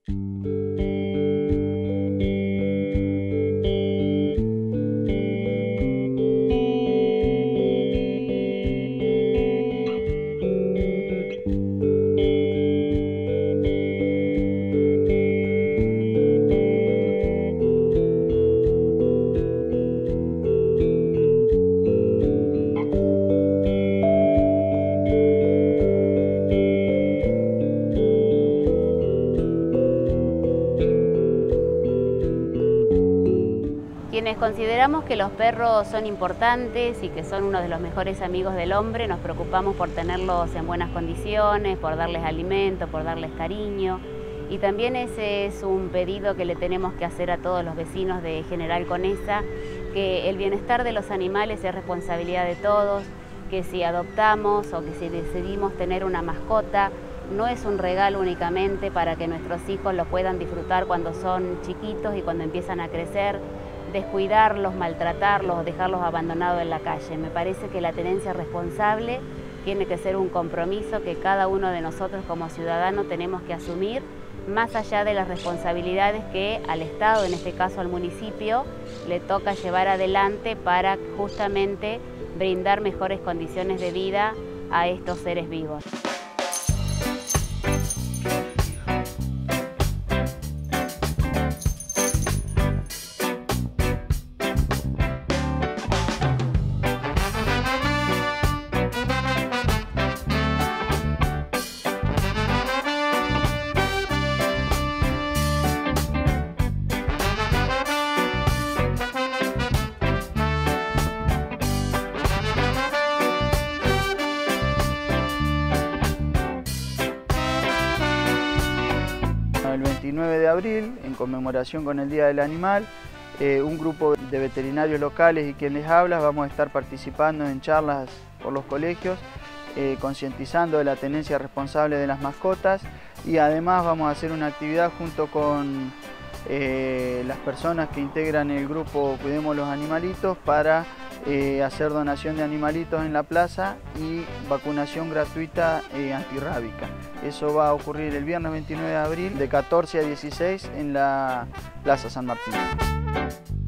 Quienes consideramos que los perros son importantes y que son uno de los mejores amigos del hombre, nos preocupamos por tenerlos en buenas condiciones, por darles alimento, por darles cariño. Y también ese es un pedido que le tenemos que hacer a todos los vecinos de General Conesa, que el bienestar de los animales es responsabilidad de todos, que si adoptamos o que si decidimos tener una mascota, no es un regalo únicamente para que nuestros hijos lo puedan disfrutar cuando son chiquitos y cuando empiezan a crecer, descuidarlos, maltratarlos, dejarlos abandonados en la calle. Me parece que la tenencia responsable tiene que ser un compromiso que cada uno de nosotros como ciudadanos tenemos que asumir, más allá de las responsabilidades que al Estado, en este caso al municipio, le toca llevar adelante para justamente brindar mejores condiciones de vida a estos seres vivos. El 29 de abril, en conmemoración con el Día del Animal, un grupo de veterinarios locales y quien les habla vamos a estar participando en charlas por los colegios, concientizando de la tenencia responsable de las mascotas, y además vamos a hacer una actividad junto con las personas que integran el grupo Cuidemos los Animalitos para hacer donación de animalitos en la plaza y vacunación gratuita antirrábica. Eso va a ocurrir el viernes 29 de abril de 14 a 16 en la Plaza San Martín.